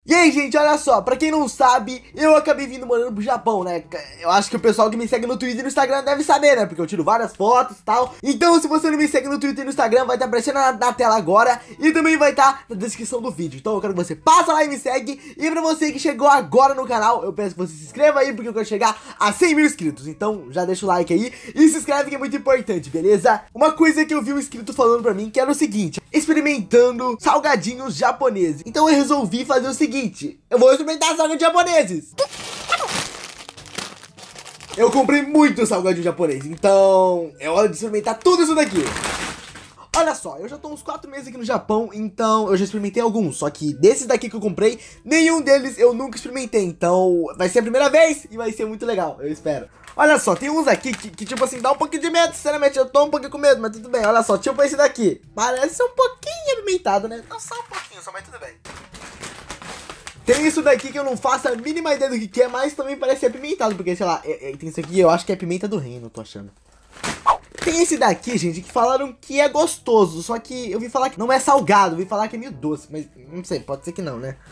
E aí, gente, olha só, pra quem não sabe, eu acabei vindo morando pro Japão, né? Eu acho que o pessoal que me segue no Twitter e no Instagram deve saber, né? Porque eu tiro várias fotos e tal. Então, se você não me segue no Twitter e no Instagram, vai estar aparecendo na tela agora. E também vai estar na descrição do vídeo. Então eu quero que você passe lá e me segue. E pra você que chegou agora no canal, eu peço que você se inscreva aí, porque eu quero chegar a 100 mil inscritos. Então já deixa o like aí e se inscreve, que é muito importante, beleza? Uma coisa que eu vi um inscrito falando pra mim, que era o seguinte: experimentando salgadinhos japoneses. Então eu resolvi fazer o seguinte: eu vou experimentar salgadinhos japoneses. Eu comprei muito salgadinho japonês, então é hora de experimentar tudo isso daqui. Olha só, eu já tô uns 4 meses aqui no Japão, então eu já experimentei alguns. Só que desses daqui que eu comprei, nenhum deles eu nunca experimentei. Então vai ser a primeira vez e vai ser muito legal, eu espero. Olha só, tem uns aqui que tipo assim, dá um pouquinho de medo. Sinceramente, eu tô um pouquinho com medo, mas tudo bem. Olha só, tipo esse daqui. Parece ser um pouquinho apimentado, né? Não, só um pouquinho, só, mas tudo bem. Tem isso daqui que eu não faço a mínima ideia do que é, mas também parece apimentado. Porque, sei lá, tem isso aqui, eu acho que é pimenta do reino, tô achando. Tem esse daqui, gente, que falaram que é gostoso. Só que eu vi falar que não é salgado, eu vi falar que é meio doce. Mas não sei, pode ser que não, né?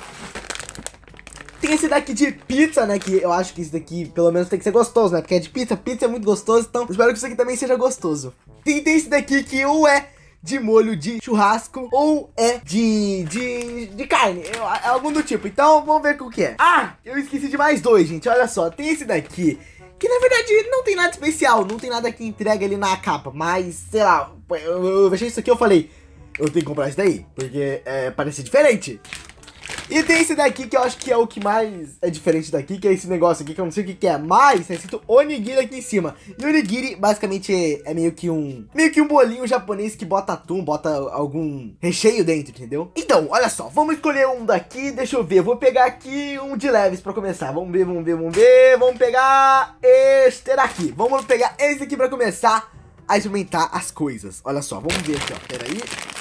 Tem esse daqui de pizza, né? Que eu acho que esse daqui pelo menos tem que ser gostoso, né? Porque é de pizza, pizza é muito gostoso. Então espero que isso aqui também seja gostoso. Tem esse daqui que ou é de molho de churrasco ou é de carne, é algum do tipo. Então vamos ver o que é. Ah, eu esqueci de mais dois, gente. Olha só, tem esse daqui que na verdade não tem nada especial, não tem nada que entrega ali na capa. Mas, sei lá, eu achei isso aqui, eu falei, eu tenho que comprar isso daí, porque parece diferente. E tem esse daqui que eu acho que é o que mais é diferente daqui, que é esse negócio aqui que eu não sei o que é, mas tá escrito onigiri aqui em cima. E onigiri basicamente é meio que um bolinho japonês que bota atum, bota algum recheio dentro, entendeu? Então, olha só, vamos escolher um daqui, deixa eu ver, eu vou pegar aqui um de leves pra começar. Vamos ver, vamos pegar este daqui. Vamos pegar esse aqui pra começar a experimentar as coisas. Olha só, vamos ver aqui, ó, peraí.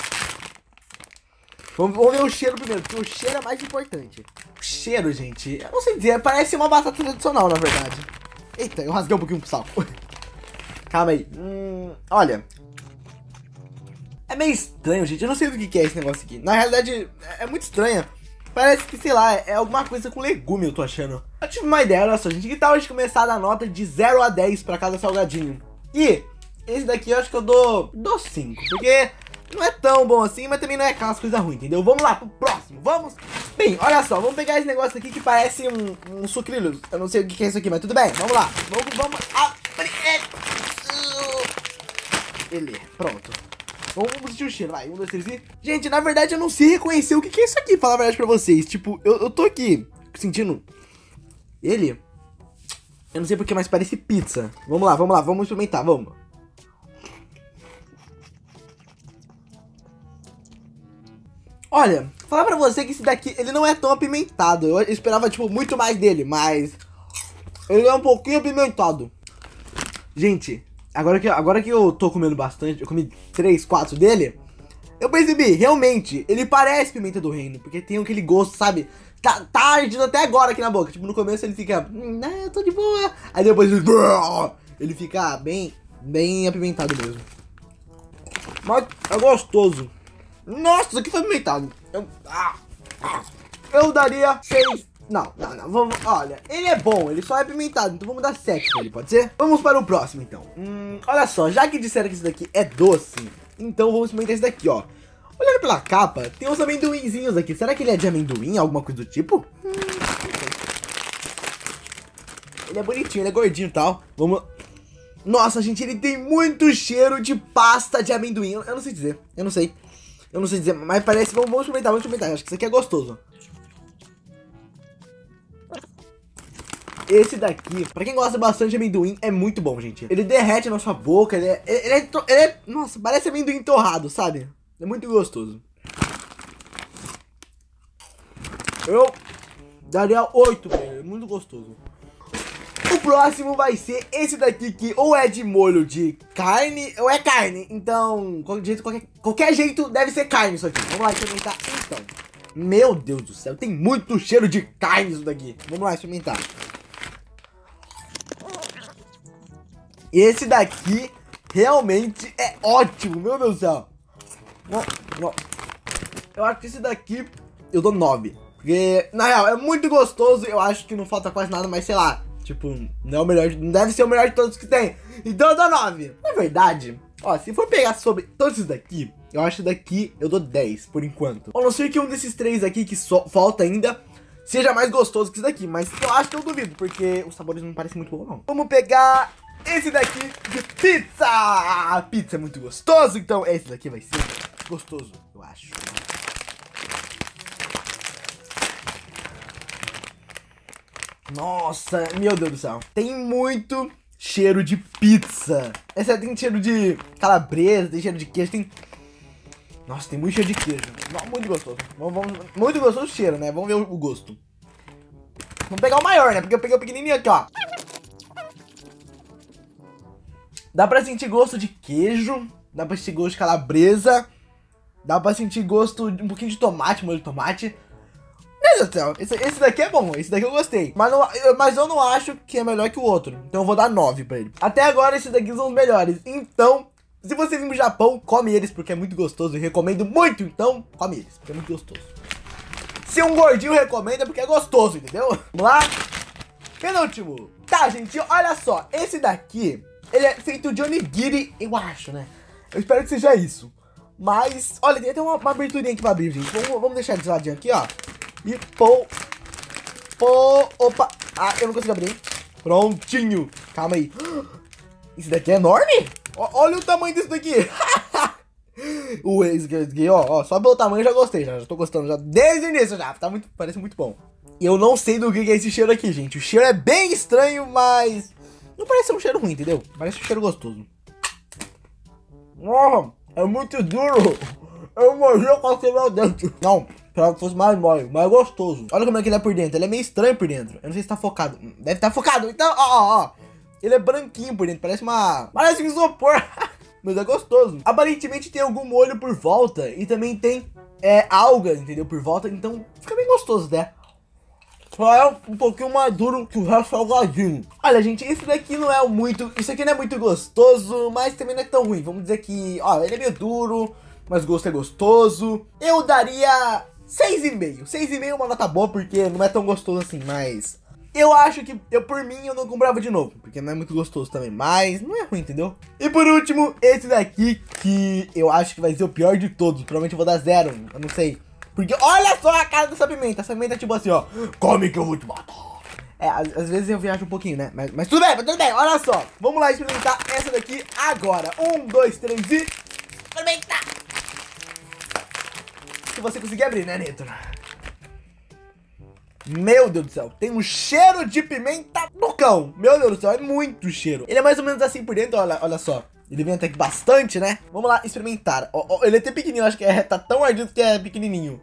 Vamos ver o cheiro primeiro, porque o cheiro é mais importante. O cheiro, gente, eu não sei dizer, parece uma batata tradicional, na verdade. Eita, eu rasguei um pouquinho pro saco. Calma aí. Olha, é meio estranho, gente. Eu não sei do que é esse negócio aqui. Na realidade, é muito estranho. Parece que, sei lá, é alguma coisa com legume, eu tô achando. Eu tive uma ideia, olha só, gente. Que tal a gente começar a dar nota de 0 a 10 pra cada salgadinho? E esse daqui eu acho que eu dou 5, porque não é tão bom assim, mas também não é aquelas coisas ruins, entendeu? Vamos lá pro próximo, vamos? Bem, olha só, vamos pegar esse negócio aqui que parece um sucrilhos. Eu não sei o que é isso aqui, mas tudo bem, vamos lá. Vamos. Beleza, pronto. Vamos sentir o cheiro, vai, 1, 2, 3 e... Gente, na verdade eu não sei reconhecer o que é isso aqui, falar a verdade pra vocês. Tipo, eu tô aqui sentindo ele. Eu não sei porque, mas parece pizza. Vamos lá, vamos experimentar, vamos. Olha, falar pra você que esse daqui, ele não é tão apimentado. Eu esperava, tipo, muito mais dele, mas ele é um pouquinho apimentado. Gente, agora que eu tô comendo bastante, eu comi 3, 4 dele, eu percebi, realmente, ele parece pimenta do reino, porque tem aquele gosto, sabe? Tá ardindo até agora aqui na boca. Tipo, no começo ele fica, eu tô de boa. Aí depois ele fica bem apimentado mesmo. Mas é gostoso. Nossa, isso aqui foi apimentado. Eu daria 6. Não. Olha, ele é bom, ele só é apimentado. Então vamos dar 7 pra ele, pode ser? Vamos para o próximo, então. Olha só, já que disseram que esse daqui é doce, então vamos experimentar esse daqui, ó. Olhando pela capa, tem uns amendoinzinhos aqui. Será que ele é de amendoim, alguma coisa do tipo? Ele é bonitinho, ele é gordinho e tal. Vamos... Nossa, gente, ele tem muito cheiro de pasta de amendoim. Eu não sei dizer, eu não sei dizer, mas parece... Vamos experimentar, acho que isso aqui é gostoso. Esse daqui, pra quem gosta bastante de amendoim, é muito bom, gente. Ele derrete na sua boca, ele é... Nossa, parece amendoim torrado, sabe? É muito gostoso. Eu daria 8 pra ele, é muito gostoso. O próximo vai ser esse daqui, que ou é de molho de carne ou é carne. Então, qualquer jeito deve ser carne isso aqui. Vamos lá experimentar então. Meu Deus do céu, tem muito cheiro de carne isso daqui. Vamos lá experimentar. Esse daqui realmente é ótimo, meu Deus do céu. Eu acho que esse daqui eu dou 9. Porque, na real, é muito gostoso. Eu acho que não falta quase nada, mas sei lá. Tipo, não é o melhor, não deve ser o melhor de todos que tem. Então eu dou 9. Na verdade, ó, se for pegar sobre todos esses daqui, eu acho que daqui eu dou 10, por enquanto. A não ser que um desses três aqui que falta ainda seja mais gostoso que esse daqui. Mas eu acho que eu duvido, porque os sabores não parecem muito bons, não. Vamos pegar esse daqui de pizza. A pizza é muito gostoso, então esse daqui vai ser gostoso, eu acho. Nossa, meu Deus do céu. Tem muito cheiro de pizza. Essa tem cheiro de calabresa, tem cheiro de queijo, tem... Nossa, tem muito cheiro de queijo. Muito gostoso. Muito gostoso o cheiro, né? Vamos ver o gosto. Vamos pegar o maior, né? Porque eu peguei o pequenininho aqui, ó. Dá pra sentir gosto de queijo. Dá pra sentir gosto de calabresa. Dá pra sentir gosto de um pouquinho de tomate, molho de tomate. Meu Deus do céu, esse daqui é bom, esse daqui eu gostei. Mas eu não acho que é melhor que o outro. Então eu vou dar 9 pra ele. Até agora esses daqui são os melhores. Então, se você vir pro Japão, come eles porque é muito gostoso. E recomendo muito, então come eles, porque é muito gostoso. Se um gordinho recomenda é porque é gostoso, entendeu? Vamos lá. Penúltimo. Tá, gente, olha só. Esse daqui, ele é feito de onigiri, eu acho, né? Eu espero que seja isso. Mas, olha, tem até uma aberturinha aqui pra abrir, gente. Vamos deixar desse ladinho aqui, ó. E opa. Ah, eu não consigo abrir. Prontinho. Calma aí. Esse daqui é enorme? Olha o tamanho desse daqui. Esse aqui, ó, só pelo tamanho eu já gostei. Já tô gostando já desde o início já. Tá muito, parece muito bom. E eu não sei do que é esse cheiro aqui, gente. O cheiro é bem estranho, mas não parece ser um cheiro ruim, entendeu? Parece um cheiro gostoso. É muito duro. Eu morri com a meu dentro. Não. Pra que fosse mais mole, mais gostoso. Olha como é que ele é por dentro. Ele é meio estranho por dentro. Eu não sei se tá focado. Deve estar focado. Então, ó. Ele é branquinho por dentro. Parece um isopor. Mas é gostoso. Aparentemente tem algum molho por volta. E também tem algas, entendeu? Por volta. Então fica bem gostoso, né? Só é um pouquinho mais duro que o resto salgadinho. Olha, gente, esse daqui não é muito... Isso aqui não é muito gostoso, mas também não é tão ruim. Vamos dizer que, ó, ele é meio duro, mas o gosto é gostoso. Eu daria 6,5. 6,5 é uma nota boa, porque não é tão gostoso assim, mas... Eu acho que, por mim, eu não comprava de novo, porque não é muito gostoso também, mas não é ruim, entendeu? E por último, esse daqui, que eu acho que vai ser o pior de todos. Provavelmente eu vou dar 0, eu não sei. Porque olha só a cara dessa pimenta. Essa pimenta é tipo assim, ó. Come que eu vou te matar. Às vezes eu viajo um pouquinho, né? Mas tudo bem, olha só. Vamos lá experimentar essa daqui agora. 1, 2, 3 e... experimentar! Se você conseguir abrir, né, Neto? Meu Deus do céu, tem um cheiro de pimenta no cão. Meu Deus do céu, é muito cheiro. Ele é mais ou menos assim por dentro, olha só. Ele vem até que bastante, né? Vamos lá experimentar. Ele é até pequenininho, acho que tá tão ardido que é pequenininho.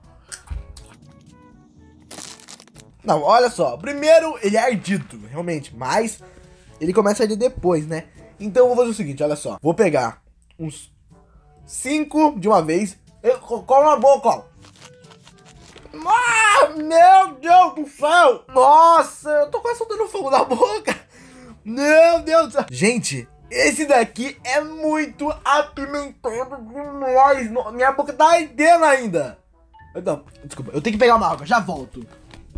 Não, olha só. Primeiro, ele é ardido, realmente. Mas ele começa a arder depois, né? Então eu vou fazer o seguinte, olha só. Vou pegar uns 5 de uma vez. Come na boca, ó. Ah, meu Deus do céu. Nossa, eu tô quase soltando fogo na boca. Meu Deus do céu. Gente, esse daqui é muito apimentado demais. Minha boca tá ardendo ainda. Não, desculpa, eu tenho que pegar uma água, já volto.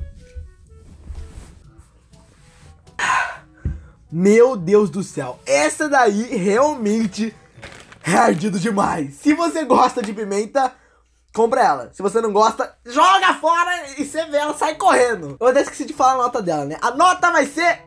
Meu Deus do céu, essa daí realmente é ardido demais. Se você gosta de pimenta, compra ela. Se você não gosta, joga fora e você vê ela, sai correndo. Eu até esqueci de falar a nota dela, né? A nota vai ser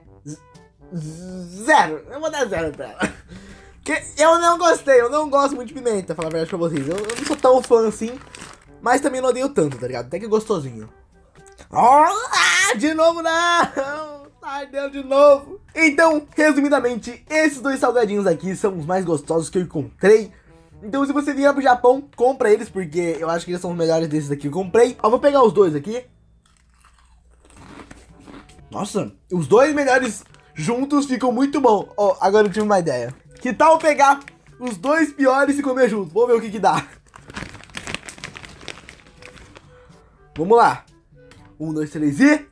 0. Eu vou dar 0 pra ela. Porque eu não gostei, eu não gosto muito de pimenta, pra falar a verdade pra vocês. Eu não sou tão fã assim, mas também não odeio tanto, tá ligado? Até que é gostosinho. Oh, de novo não! Ai, Deus, de novo. Então, resumidamente, esses dois salgadinhos aqui são os mais gostosos que eu encontrei. Então, se você vier pro Japão, compra eles, porque eu acho que eles são os melhores desses daqui que eu comprei. Ó, vou pegar os dois aqui. Nossa, os dois melhores juntos ficam muito bom. Ó, agora eu tive uma ideia. Que tal pegar os dois piores e comer juntos? Vamos ver o que dá. Vamos lá. 1, 2, 3 e...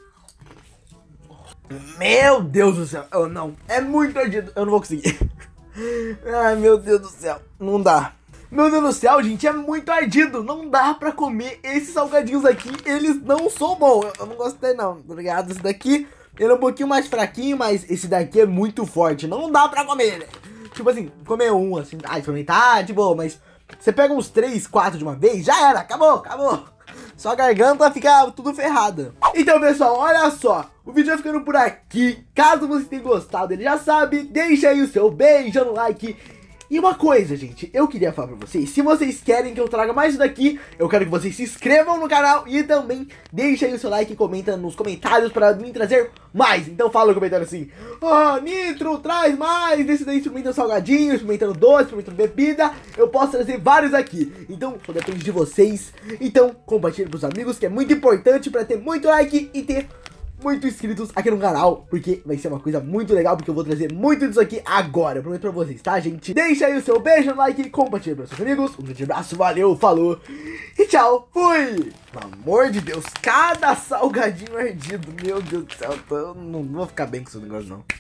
Meu Deus do céu. Não, é muito ardido. Eu não vou conseguir. Ai, meu Deus do céu. Não dá. Meu Deus do céu, gente, é muito ardido. Não dá pra comer esses salgadinhos aqui. Eles não são bons. Eu não gostei não, tá ligado? Esse daqui, ele é um pouquinho mais fraquinho, mas esse daqui é muito forte. Não dá pra comer, né? Tipo assim, comer um, assim, experimentar, de boa. Mas você pega uns 3, 4 de uma vez, já era, acabou. Sua garganta fica tudo ferrada. Então, pessoal, olha só. O vídeo vai ficando por aqui. Caso você tenha gostado, ele já sabe, deixa aí o seu beijo no like. E uma coisa, gente, eu queria falar pra vocês, se vocês querem que eu traga mais isso daqui, eu quero que vocês se inscrevam no canal e também deixem aí o seu like e comenta nos comentários pra mim trazer mais. Então fala no comentário assim, Nitro, traz mais desse daí experimentando salgadinho, experimentando doce, experimentando bebida, eu posso trazer vários aqui. Então, só depende de vocês. Então, compartilhe pros amigos, que é muito importante pra ter muito like e ter muitos inscritos aqui no canal, porque vai ser uma coisa muito legal, porque eu vou trazer muito disso aqui agora, eu prometo pra vocês, tá, gente? Deixa aí o seu beijo, like e compartilha para seus amigos. Um grande abraço, valeu, falou e tchau, fui! Pelo amor de Deus, cada salgadinho ardido, meu Deus do céu, eu não vou ficar bem com esse negócio não.